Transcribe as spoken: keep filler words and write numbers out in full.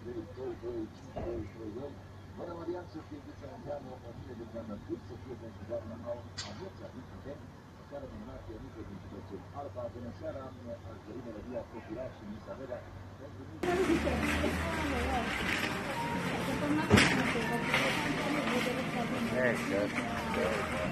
varianță fie ediția mondială o mie de granaturi, să fie pentru doamna Anuța din Putem, care minunat Ionică din județul Alba. Bună seara, aș dori melodia Popular și Misavera pentru mine.